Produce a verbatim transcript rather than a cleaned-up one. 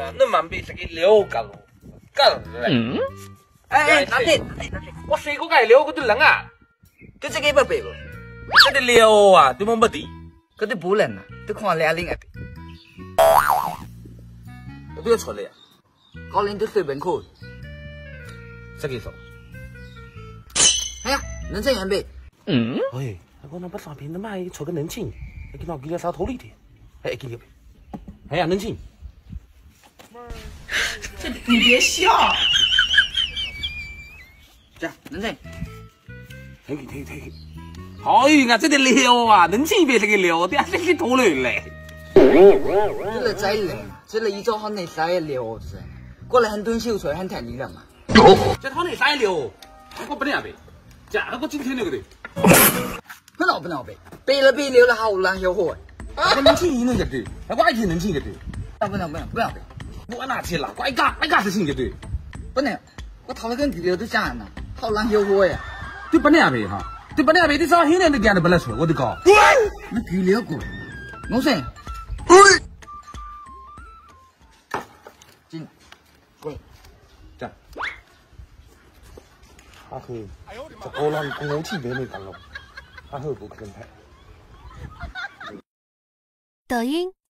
呢，那蛮被这个撩干了，干了嘞。 哎哎，拿铁，拿铁，拿铁， 我谁个该撩个都冷啊？ 就这个不背不？ 这个撩啊，对么没得？ 搿都不冷啊，都看两零一背。 我不要出来呀， 高龄都随便可。 这个说。 哎呀，能这样背？ 嗯。喂，我那不上边他妈出个能劲，你给我给他啥头里的？哎，给你背。哎呀，能劲。 这你别笑。 这样能这样。 可以可以可以。哎呀，这个撩啊，能劲别这个撩，对啊，这个头里嘞。 这个再冷，这个一早好内晒撩子，过来很短袖出来很弹力了嘛。 这他内晒撩，我不能背，这我今天那个的。 不能不能背，背了背溜了好难消火。 我能劲能就对，我一天能劲就对。 不能不能不能背， 我拿去了，我一干一干事情就对。 不能，我头了跟地流都讲了，好难消火呀。 对不能背哈。对不对？别的啥现在都干的不来说，我的搞。 那巨了过，我说，进，过来， 这。阿和，这高浪公气没没干了，阿和不可能拍。 抖音。